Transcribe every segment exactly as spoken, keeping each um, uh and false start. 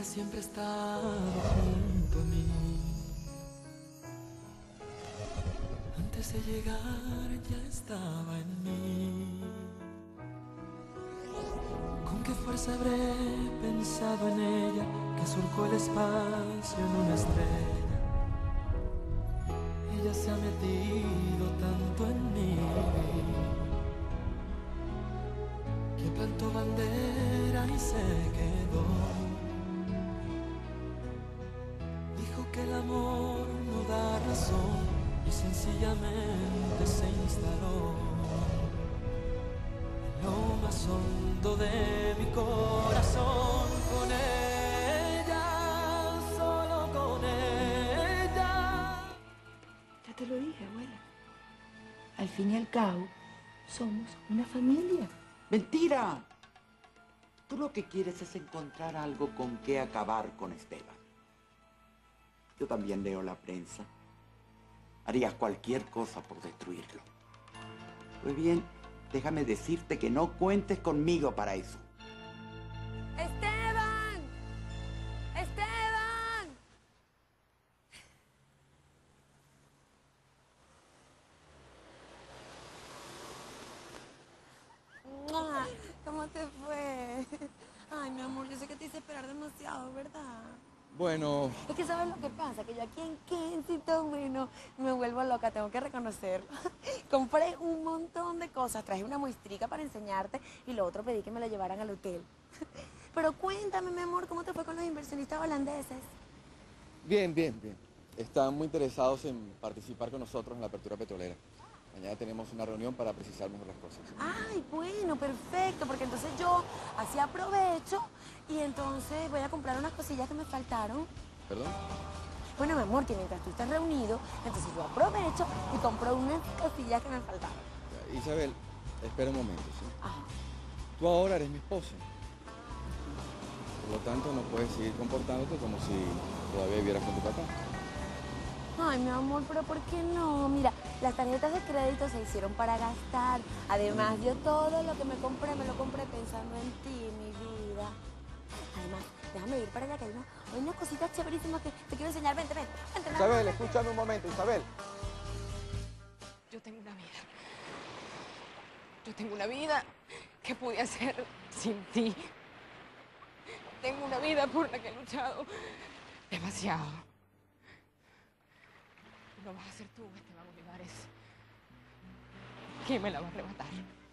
siempre ha estado junto a mí. Antes de llegar ya estaba en mí. Con qué fuerza habré pensado en ella, que surcó el espacio en una estrella. Ella se ha metido tanto en mí, que plantó bandera y se quedó. Dijo que el amor no da razón y sencillamente se instaló en lo más hondo de mi corazón. Con ella, solo con ella. Ya te lo dije, abuela. Al fin y al cabo, somos una familia. ¡Mentira! Tú lo que quieres es encontrar algo con qué acabar con Esteban. Yo también leo la prensa. Harías cualquier cosa por destruirlo. Pues bien, déjame decirte que no cuentes conmigo para eso. ¡Esteban! ¡Esteban! ¿Cómo te fue? Ay, mi amor, yo sé que te hice esperar demasiado, ¿verdad? Bueno... Es que ¿sabes lo que pasa? Que yo aquí en Kensington, bueno, me vuelvo loca, tengo que reconocerlo. Compré un montón de cosas, traje una muestrica para enseñarte y lo otro pedí que me la llevaran al hotel. Pero cuéntame, mi amor, ¿cómo te fue con los inversionistas holandeses? Bien, bien, bien. Están muy interesados en participar con nosotros en la apertura petrolera. Mañana tenemos una reunión para precisar mejor las cosas. Ay, bueno, perfecto, porque entonces yo así aprovecho y entonces voy a comprar unas cosillas que me faltaron. ¿Perdón? Bueno, mi amor, que mientras tú estás reunido, entonces yo aprovecho y compro unas cosillas que me faltaron. Ya, Isabel, espera un momento, ¿sí? Ajá. Tú ahora eres mi esposa. Por lo tanto, no puedes seguir comportándote como si todavía vivieras con tu papá. Ay, mi amor, pero ¿por qué no? Mira, las tarjetas de crédito se hicieron para gastar. Además, yo todo lo que me compré, me lo compré pensando en ti, mi vida. Además, déjame ir para allá, que hay, una, hay unas cositas chéverísimas que te quiero enseñar. Vente, vente. vente Isabel, vente. escúchame un momento, Isabel. Yo tengo una vida. Yo tengo una vida que pude hacer sin ti. Tengo una vida por la que he luchado demasiado. No vas a ser tú, Esteban Olivares. ¿Quién me la va a arrebatar?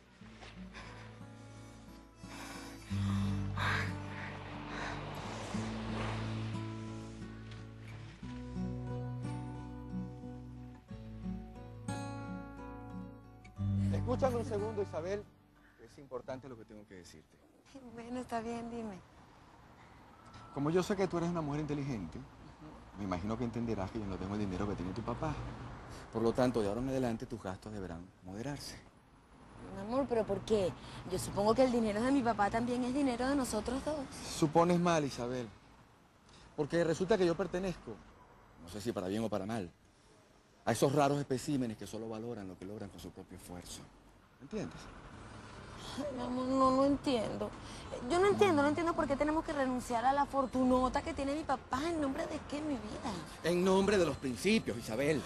Escúchame un segundo, Isabel. Es importante lo que tengo que decirte. Bueno, está bien, dime. Como yo sé que tú eres una mujer inteligente, me imagino que entenderás que yo no tengo el dinero que tiene tu papá. Por lo tanto, de ahora en adelante tus gastos deberán moderarse. Mi amor, ¿pero por qué? Yo supongo que el dinero de mi papá también es dinero de nosotros dos. Supones mal, Isabel. Porque resulta que yo pertenezco, no sé si para bien o para mal, a esos raros especímenes que solo valoran lo que logran con su propio esfuerzo. ¿Entiendes? Ay, mi amor, no, no entiendo. Yo no entiendo, no entiendo por qué tenemos que renunciar a la fortunota que tiene mi papá. ¿En nombre de qué, mi vida? En nombre de los principios, Isabel.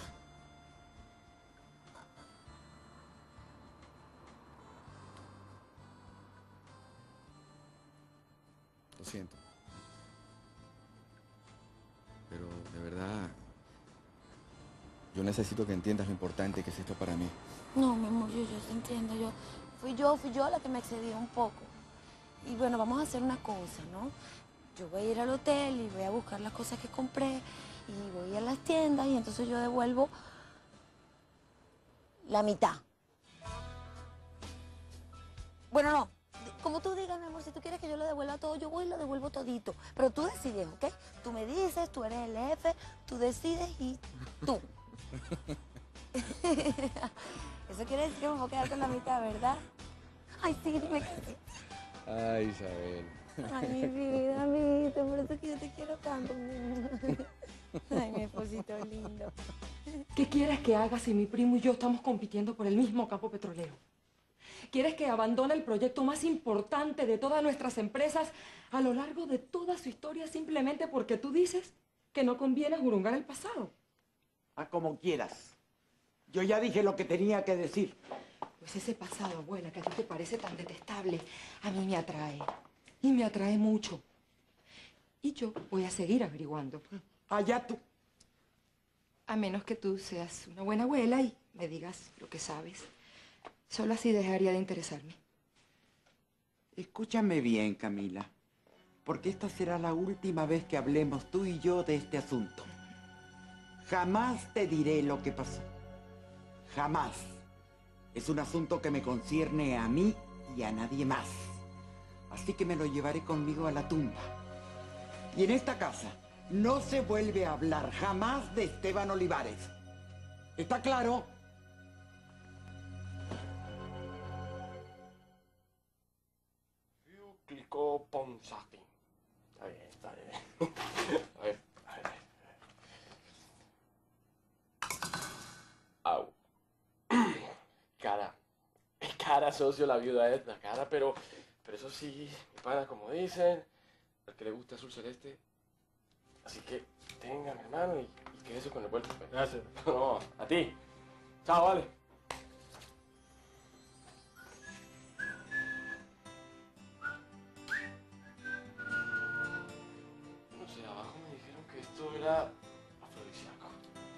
Lo siento. Pero de verdad, yo necesito que entiendas lo importante que es esto para mí. No, mi amor, yo, yo te entiendo. Yo, fui yo, fui yo la que me excedí un poco. Y bueno, vamos a hacer una cosa, ¿no? Yo voy a ir al hotel y voy a buscar las cosas que compré y voy a las tiendas y entonces yo devuelvo la mitad. Bueno, no, como tú digas, mi amor, si tú quieres que yo lo devuelva todo, yo voy y lo devuelvo todito. Pero tú decides, ¿ok? Tú me dices, tú eres el jefe, tú decides y tú. Eso quiere decir que me voy a quedar con la mitad, ¿verdad? Ay, sí, dime que sí. Ay, Isabel. Ay, mi vida, mi vida, por eso que yo te quiero tanto. Ay, mi esposito lindo. ¿Qué quieres que haga si mi primo y yo estamos compitiendo por el mismo campo petrolero? ¿Quieres que abandone el proyecto más importante de todas nuestras empresas a lo largo de toda su historia simplemente porque tú dices que no conviene jurungar el pasado? A como quieras. Yo ya dije lo que tenía que decir. Pues ese pasado, abuela, que a ti te parece tan detestable, a mí me atrae. Y me atrae mucho. Y yo voy a seguir averiguando. Allá tú. A menos que tú seas una buena abuela y me digas lo que sabes. Solo así dejaría de interesarme. Escúchame bien, Camila, porque esta será la última vez que hablemos tú y yo de este asunto. Jamás te diré lo que pasó. Jamás. Es un asunto que me concierne a mí y a nadie más. Así que me lo llevaré conmigo a la tumba. Y en esta casa no se vuelve a hablar jamás de Esteban Olivares. ¿Está claro? Clicó Ponsati. Está bien, está bien. A ver, a ver, a ver. Au. Cara. Cara, socio, la viuda es la cara, pero, pero eso sí, mi pana, como dicen, al que le gusta azul celeste. Así que tenga, mi hermano, y, y quédese con el vuelto. Gracias. No, a ti. Chao, vale. No sé, abajo me dijeron que esto era afrodisíaco.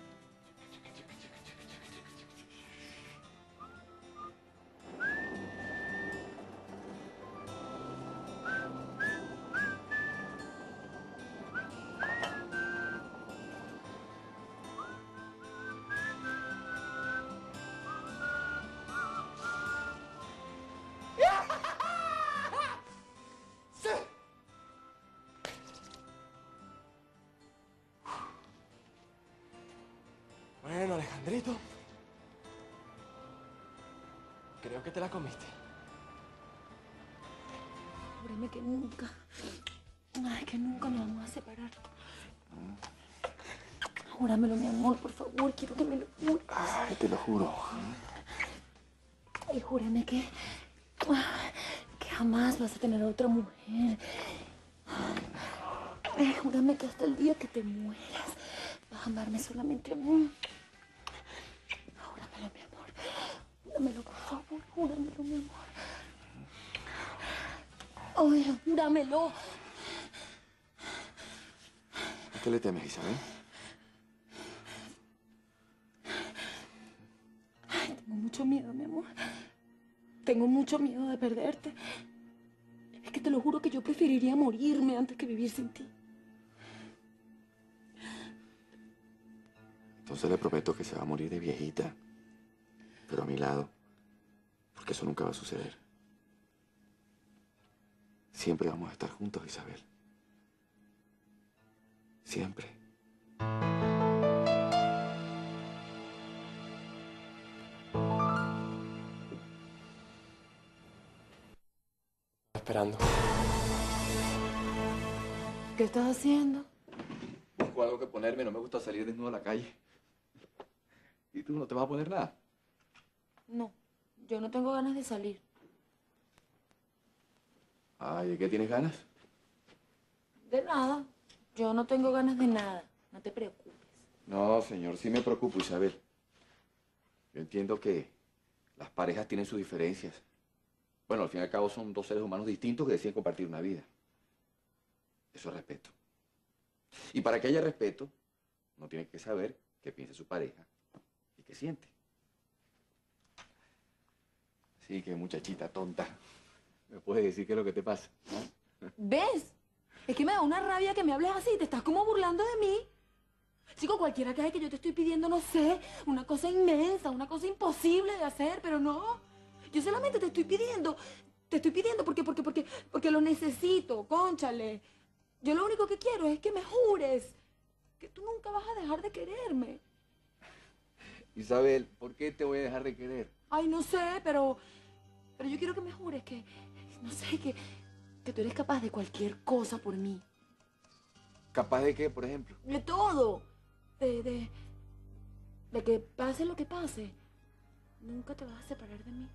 Bueno, Alejandrito. Creo que te la comiste. Júrame que nunca, ay, que nunca nos vamos a separar. Júramelo, mi amor, por favor, quiero que me lo jures. Ay, te lo juro. Ay, júrame que, que jamás vas a tener a otra mujer. Ay, júrame que hasta el día que te mueras vas a amarme solamente a mí. Júramelo, mi amor. Júramelo, por favor, júramelo, mi amor. Ay, júramelo. ¿A qué le temes, Isabel? Ay, tengo mucho miedo, mi amor. Tengo mucho miedo de perderte. Es que te lo juro que yo preferiría morirme antes que vivir sin ti. Entonces le prometo que se va a morir de viejita, pero a mi lado, porque eso nunca va a suceder. Siempre vamos a estar juntos, Isabel. Siempre. Esperando. ¿Qué estás haciendo? Busco algo que ponerme, no me gusta salir desnudo a la calle. ¿Y tú no te vas a poner nada? No, yo no tengo ganas de salir. Ay, ¿de qué tienes ganas? De nada. Yo no tengo ganas de nada. No te preocupes. No, señor, sí me preocupo, Isabel. Yo entiendo que las parejas tienen sus diferencias. Bueno, al fin y al cabo son dos seres humanos distintos que deciden compartir una vida. Eso es respeto. Y para que haya respeto, uno tiene que saber qué piensa su pareja y qué siente. Sí, que muchachita tonta. ¿Me puedes decir qué es lo que te pasa? ¿Ves? Es que me da una rabia que me hables así. Te estás como burlando de mí. Chico, cualquiera cree que yo te estoy pidiendo, no sé, una cosa inmensa, una cosa imposible de hacer, pero no. Yo solamente te estoy pidiendo, te estoy pidiendo porque, porque, porque, porque lo necesito, cónchale. Yo lo único que quiero es que me jures que tú nunca vas a dejar de quererme. Isabel, ¿por qué te voy a dejar de querer? Ay, no sé, pero, pero yo quiero que me jures que, no sé, que, que tú eres capaz de cualquier cosa por mí. ¿Capaz de qué, por ejemplo? De todo. De, de, de que pase lo que pase, nunca te vas a separar de mí.